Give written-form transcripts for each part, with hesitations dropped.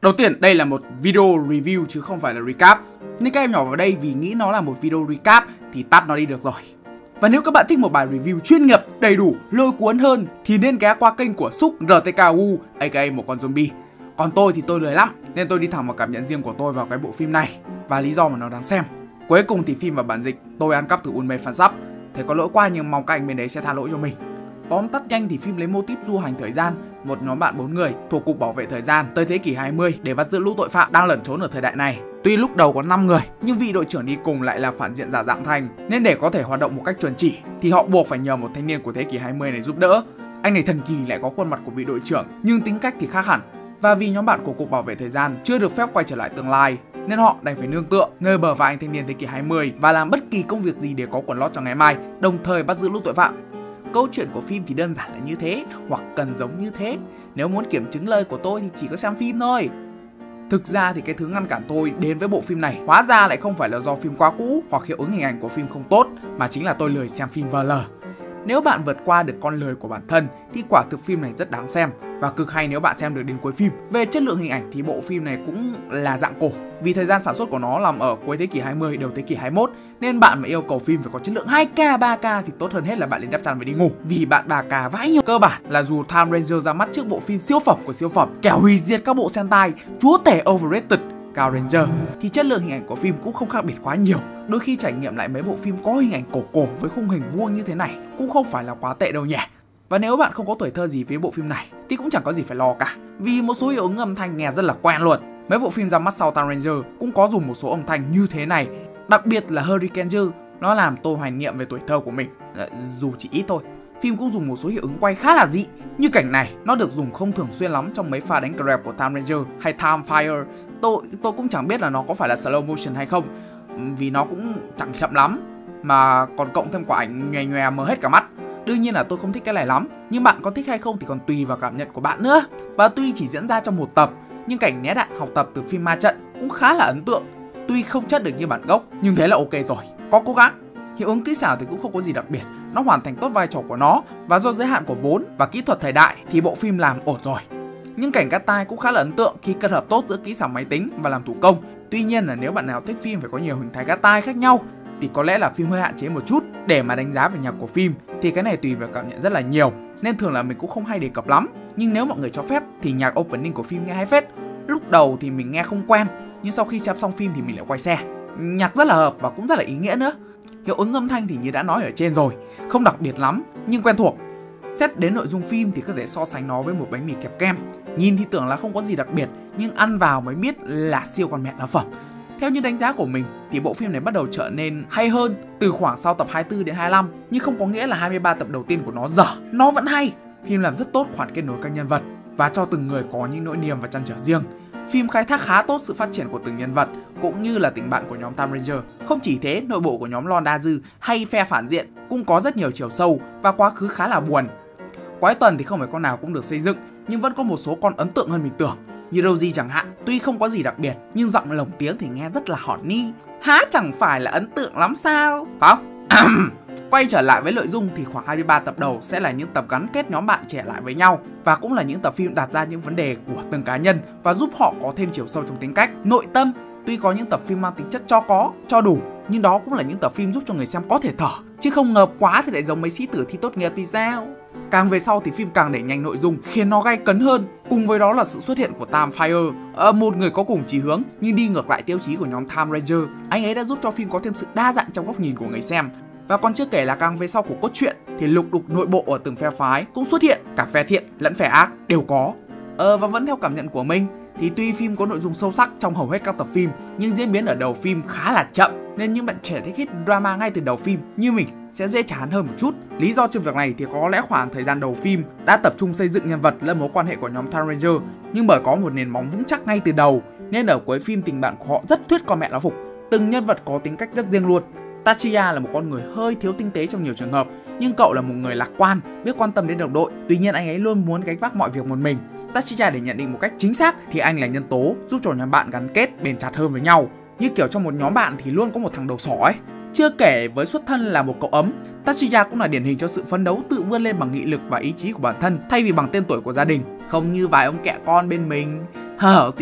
Đầu tiên, đây là một video review chứ không phải là recap. Nên các em nhỏ vào đây vì nghĩ nó là một video recap thì tắt nó đi được rồi. Và nếu các bạn thích một bài review chuyên nghiệp, đầy đủ, lôi cuốn hơn thì nên ghé qua kênh của Súc RTKU, aka một con zombie. Còn tôi thì tôi lười lắm nên tôi đi thẳng vào cảm nhận riêng của tôi vào cái bộ phim này và lý do mà nó đáng xem. Cuối cùng thì phim và bản dịch tôi ăn cắp từ Unmade Fan Sub. Thế có lỗi qua nhưng mong các anh bên đấy sẽ tha lỗi cho mình. Tóm tắt nhanh thì phim lấy mô típ du hành thời gian, một nhóm bạn 4 người thuộc cục bảo vệ thời gian tới thế kỷ 20 để bắt giữ lũ tội phạm đang lẩn trốn ở thời đại này. Tuy lúc đầu có 5 người nhưng vị đội trưởng đi cùng lại là phản diện giả dạng Thành, nên để có thể hoạt động một cách chuẩn chỉ thì họ buộc phải nhờ một thanh niên của thế kỷ 20 này giúp đỡ. Anh này thần kỳ lại có khuôn mặt của vị đội trưởng nhưng tính cách thì khác hẳn. Và vì nhóm bạn của cục bảo vệ thời gian chưa được phép quay trở lại tương lai nên họ đành phải nương tựa nơi bờ vai anh thanh niên thế kỷ 20 và làm bất kỳ công việc gì để có quần lót cho ngày mai, đồng thời bắt giữ lũ tội phạm. Câu chuyện của phim thì đơn giản là như thế, hoặc cần giống như thế. Nếu muốn kiểm chứng lời của tôi thì chỉ có xem phim thôi. Thực ra thì cái thứ ngăn cản tôi đến với bộ phim này hóa ra lại không phải là do phim quá cũ hoặc hiệu ứng hình ảnh của phim không tốt, mà chính là tôi lười xem phim VL. Nếu bạn vượt qua được con lười của bản thân thì quả thực phim này rất đáng xem và cực hay nếu bạn xem được đến cuối phim. Về chất lượng hình ảnh thì bộ phim này cũng là dạng cổ, vì thời gian sản xuất của nó nằm ở cuối thế kỷ 20 đầu thế kỷ 21 nên bạn mà yêu cầu phim phải có chất lượng 2K, 3K thì tốt hơn hết là bạn lên đắp chăn và đi ngủ, vì bạn 3K vãi nhiều. Cơ bản là dù Time Ranger ra mắt trước bộ phim siêu phẩm của siêu phẩm kẻo hủy diệt các bộ Sentai, chúa tể overrated Cao Ranger thì chất lượng hình ảnh của phim cũng không khác biệt quá nhiều. Đôi khi trải nghiệm lại mấy bộ phim có hình ảnh cổ cổ với khung hình vuông như thế này cũng không phải là quá tệ đâu nhỉ. Và nếu bạn không có tuổi thơ gì với bộ phim này thì cũng chẳng có gì phải lo cả, vì một số hiệu ứng âm thanh nghe rất là quen luôn. Mấy bộ phim ra mắt sau Time Ranger cũng có dùng một số âm thanh như thế này, đặc biệt là Hurricane, nó làm tôi hoài niệm về tuổi thơ của mình, dù chỉ ít thôi. Phim cũng dùng một số hiệu ứng quay khá là dị, như cảnh này nó được dùng không thường xuyên lắm trong mấy pha đánh grab của Time Ranger hay Time Fire. Tôi cũng chẳng biết là nó có phải là slow motion hay không, vì nó cũng chẳng chậm lắm, mà còn cộng thêm quả ảnh nhòe nhòe mờ hết cả mắt. Đương nhiên là tôi không thích cái này lắm, nhưng bạn có thích hay không thì còn tùy vào cảm nhận của bạn nữa. Và tuy chỉ diễn ra trong một tập, nhưng cảnh né đạn học tập từ phim ma trận cũng khá là ấn tượng. Tuy không chất được như bản gốc, nhưng thế là ok rồi, có cố gắng. Hiệu ứng kỹ xảo thì cũng không có gì đặc biệt, nó hoàn thành tốt vai trò của nó, và do giới hạn của vốn và kỹ thuật thời đại thì bộ phim làm ổn rồi. Nhưng cảnh cắt tai cũng khá là ấn tượng khi kết hợp tốt giữa kỹ xảo máy tính và làm thủ công. Tuy nhiên là nếu bạn nào thích phim phải có nhiều hình thái cắt tai khác nhau thì có lẽ là phim hơi hạn chế một chút. Để mà đánh giá về nhạc của phim thì cái này tùy vào cảm nhận rất là nhiều, nên thường là mình cũng không hay đề cập lắm. Nhưng nếu mọi người cho phép thì nhạc opening của phim nghe hay phết. Lúc đầu thì mình nghe không quen, nhưng sau khi xem xong phim thì mình lại quay xe. Nhạc rất là hợp và cũng rất là ý nghĩa nữa. Hiệu ứng âm thanh thì như đã nói ở trên rồi, không đặc biệt lắm nhưng quen thuộc. Xét đến nội dung phim thì có thể so sánh nó với một bánh mì kẹp kem. Nhìn thì tưởng là không có gì đặc biệt, nhưng ăn vào mới biết là siêu con mẹ nó phẩm. Theo như đánh giá của mình thì bộ phim này bắt đầu trở nên hay hơn từ khoảng sau tập 24 đến 25, nhưng không có nghĩa là 23 tập đầu tiên của nó dở. Nó vẫn hay. Phim làm rất tốt khoản kết nối các nhân vật và cho từng người có những nỗi niềm và trăn trở riêng. Phim khai thác khá tốt sự phát triển của từng nhân vật cũng như là tình bạn của nhóm Time Ranger. Không chỉ thế, nội bộ của nhóm Londazu hay phe phản diện cũng có rất nhiều chiều sâu và quá khứ khá là buồn. Quái tuần thì không phải con nào cũng được xây dựng, nhưng vẫn có một số con ấn tượng hơn mình tưởng. Như Rosie chẳng hạn, tuy không có gì đặc biệt nhưng giọng lồng tiếng thì nghe rất là horny. Há chẳng phải là ấn tượng lắm sao? Phải không? Quay trở lại với nội dung thì khoảng 23 tập đầu sẽ là những tập gắn kết nhóm bạn trẻ lại với nhau, và cũng là những tập phim đặt ra những vấn đề của từng cá nhân và giúp họ có thêm chiều sâu trong tính cách, nội tâm. Tuy có những tập phim mang tính chất cho có, cho đủ, nhưng đó cũng là những tập phim giúp cho người xem có thể thở, chứ không ngợp quá thì lại giống mấy sĩ tử thi tốt nghiệp thì sao. Càng về sau thì phim càng đẩy nhanh nội dung khiến nó gay cấn hơn. Cùng với đó là sự xuất hiện của Time Fire, một người có cùng chí hướng nhưng đi ngược lại tiêu chí của nhóm Time Ranger. Anh ấy đã giúp cho phim có thêm sự đa dạng trong góc nhìn của người xem. Và còn chưa kể là càng về sau của cốt truyện thì lục đục nội bộ ở từng phe phái cũng xuất hiện, cả phe thiện lẫn phe ác đều có. Và vẫn theo cảm nhận của mình thì tuy phim có nội dung sâu sắc trong hầu hết các tập phim, nhưng diễn biến ở đầu phim khá là chậm, nên những bạn trẻ thích hit drama ngay từ đầu phim như mình sẽ dễ chán hơn một chút. Lý do cho việc này thì có lẽ khoảng thời gian đầu phim đã tập trung xây dựng nhân vật lẫn mối quan hệ của nhóm Time Ranger, nhưng bởi có một nền móng vững chắc ngay từ đầu nên ở cuối phim tình bạn của họ rất thuyết con mẹ nó phục. Từng nhân vật có tính cách rất riêng luôn. Tachiya là một con người hơi thiếu tinh tế trong nhiều trường hợp, nhưng cậu là một người lạc quan, biết quan tâm đến đồng đội. Tuy nhiên anh ấy luôn muốn gánh vác mọi việc một mình. Tachiya để nhận định một cách chính xác thì anh là nhân tố giúp cho nhóm bạn gắn kết bền chặt hơn với nhau. Như kiểu trong một nhóm bạn thì luôn có một thằng đầu sỏ ấy. Chưa kể với xuất thân là một cậu ấm, Tachiya cũng là điển hình cho sự phấn đấu tự vươn lên bằng nghị lực và ý chí của bản thân thay vì bằng tên tuổi của gia đình. Không như vài ông kẹ con bên mình. Hở tí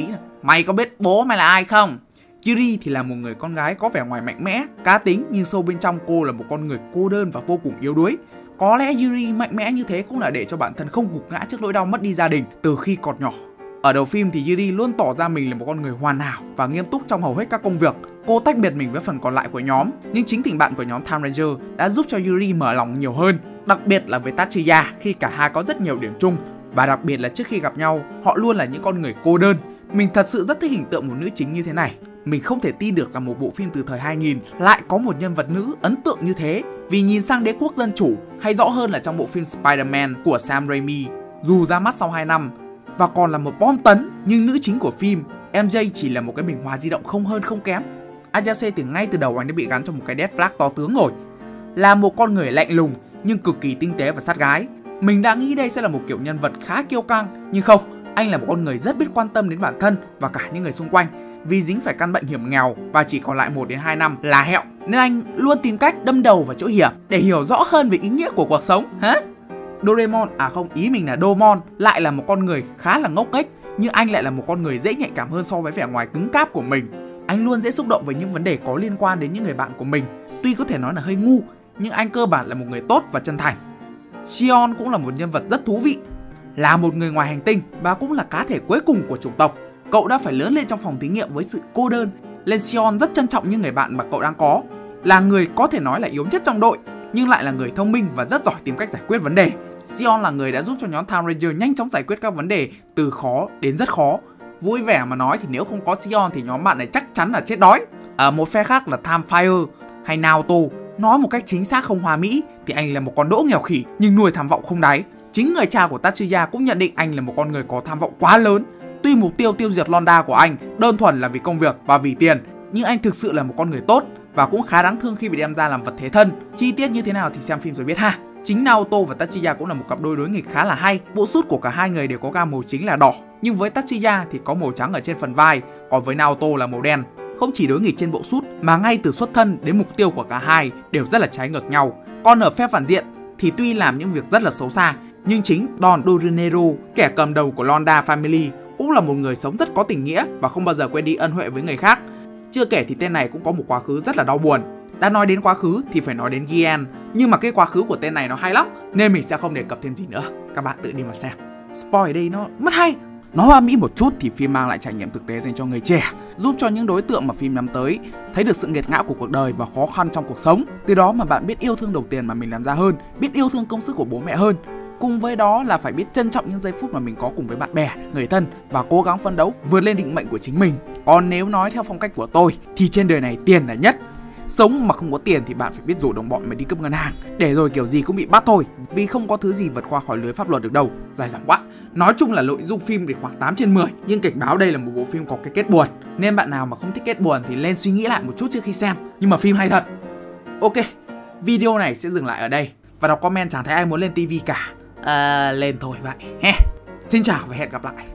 Mày có biết bố mày là ai không? Yuri thì là một người con gái có vẻ ngoài mạnh mẽ, cá tính, nhưng sâu bên trong cô là một con người cô đơn và vô cùng yếu đuối. Có lẽ Yuri mạnh mẽ như thế cũng là để cho bản thân không gục ngã trước nỗi đau mất đi gia đình từ khi còn nhỏ. Ở đầu phim thì Yuri luôn tỏ ra mình là một con người hoàn hảo và nghiêm túc trong hầu hết các công việc. Cô tách biệt mình với phần còn lại của nhóm, nhưng chính tình bạn của nhóm Time Ranger đã giúp cho Yuri mở lòng nhiều hơn, đặc biệt là với Tatsuya khi cả hai có rất nhiều điểm chung. Và đặc biệt là trước khi gặp nhau, họ luôn là những con người cô đơn. Mình thật sự rất thích hình tượng một nữ chính như thế này. Mình không thể tin được là một bộ phim từ thời 2000 lại có một nhân vật nữ ấn tượng như thế. Vì nhìn sang đế quốc dân chủ, hay rõ hơn là trong bộ phim Spider-Man của Sam Raimi, dù ra mắt sau 2 năm và còn là một bom tấn, nhưng nữ chính của phim, MJ chỉ là một cái bình hoa di động không hơn không kém. Ayase từ ngay từ đầu anh đã bị gắn cho một cái death flag to tướng rồi. Là một con người lạnh lùng nhưng cực kỳ tinh tế và sát gái. Mình đã nghĩ đây sẽ là một kiểu nhân vật khá kiêu căng, nhưng không, anh là một con người rất biết quan tâm đến bản thân và cả những người xung quanh. Vì dính phải căn bệnh hiểm nghèo và chỉ còn lại 1 đến 2 năm là hẹo, nên anh luôn tìm cách đâm đầu vào chỗ hiểm để hiểu rõ hơn về ý nghĩa của cuộc sống. Hả? Doraemon, ý mình là Domon, lại là một con người khá là ngốc nghếch, nhưng anh lại là một con người dễ nhạy cảm hơn so với vẻ ngoài cứng cáp của mình. Anh luôn dễ xúc động với những vấn đề có liên quan đến những người bạn của mình. Tuy có thể nói là hơi ngu, nhưng anh cơ bản là một người tốt và chân thành. Shion cũng là một nhân vật rất thú vị. Là một người ngoài hành tinh và cũng là cá thể cuối cùng của chủng tộc, cậu đã phải lớn lên trong phòng thí nghiệm với sự cô đơn, nên Shion rất trân trọng những người bạn mà cậu đang có. Là người có thể nói là yếu nhất trong đội, nhưng lại là người thông minh và rất giỏi tìm cách giải quyết vấn đề. Shion là người đã giúp cho nhóm Time Ranger nhanh chóng giải quyết các vấn đề từ khó đến rất khó. Vui vẻ mà nói thì nếu không có Shion thì nhóm bạn này chắc chắn là chết đói. Ở một phe khác là Time Fire hay Naoto, nói một cách chính xác không hoa mỹ thì anh là một con đỗ nghèo khỉ nhưng nuôi tham vọng không đáy. Chính người cha của Tatsuya cũng nhận định anh là một con người có tham vọng quá lớn. Tuy mục tiêu tiêu diệt Londa của anh đơn thuần là vì công việc và vì tiền, nhưng anh thực sự là một con người tốt và cũng khá đáng thương khi bị đem ra làm vật thế thân. Chi tiết như thế nào thì xem phim rồi biết ha. Chính Naoto và Tatsuya cũng là một cặp đôi đối nghịch khá là hay. Bộ sút của cả hai người đều có gam màu chính là đỏ, nhưng với Tatsuya thì có màu trắng ở trên phần vai, còn với Naoto là màu đen. Không chỉ đối nghịch trên bộ sút mà ngay từ xuất thân đến mục tiêu của cả hai đều rất là trái ngược nhau. Còn ở phe phản diện thì tuy làm những việc rất là xấu xa, nhưng chính Don Dorinero, kẻ cầm đầu của Londa Family, cũng là một người sống rất có tình nghĩa và không bao giờ quên đi ân huệ với người khác. Chưa kể thì tên này cũng có một quá khứ rất là đau buồn. Đã nói đến quá khứ thì phải nói đến Gien, nhưng mà cái quá khứ của tên này nó hay lắm nên mình sẽ không đề cập thêm gì nữa. Các bạn tự đi mà xem. Spoil ở đây nó mất hay. Nói hoa mỹ một chút thì phim mang lại trải nghiệm thực tế dành cho người trẻ, giúp cho những đối tượng mà phim nhắm tới thấy được sự nghiệt ngã của cuộc đời và khó khăn trong cuộc sống. Từ đó mà bạn biết yêu thương đồng tiền mà mình làm ra hơn, biết yêu thương công sức của bố mẹ hơn. Cùng với đó là phải biết trân trọng những giây phút mà mình có cùng với bạn bè, người thân và cố gắng phấn đấu vượt lên định mệnh của chính mình. Còn nếu nói theo phong cách của tôi thì trên đời này tiền là nhất. Sống mà không có tiền thì bạn phải biết rủ đồng bọn mà đi cướp ngân hàng, để rồi kiểu gì cũng bị bắt thôi, vì không có thứ gì vượt qua khỏi lưới pháp luật được đâu. Dài dòng quá. Nói chung là nội dung phim thì khoảng 8 trên 10, nhưng cảnh báo đây là một bộ phim có cái kết buồn, nên bạn nào mà không thích kết buồn thì lên suy nghĩ lại một chút trước khi xem. Nhưng mà phim hay thật. Ok, video này sẽ dừng lại ở đây. Và đọc comment chẳng thấy ai muốn lên TV cả. Lên thôi vậy. Xin chào và hẹn gặp lại.